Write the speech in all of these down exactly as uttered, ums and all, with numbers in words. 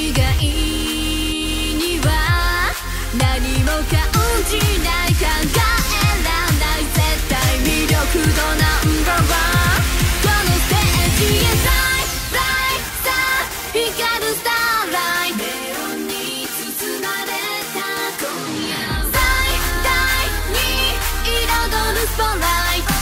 外には何も感じない考えらんない絶対魅力度ナンバーワンこのステージへフライフライさあ光るスターライトネオンに包まれた今夜最大に彩るスポットライト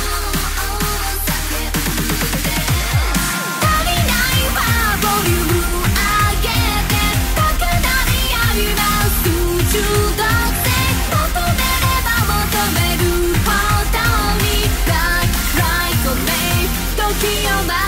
足りないはボリューム上げて高鳴り合います中毒性求めれば求めるほどにライトライトメイ時を待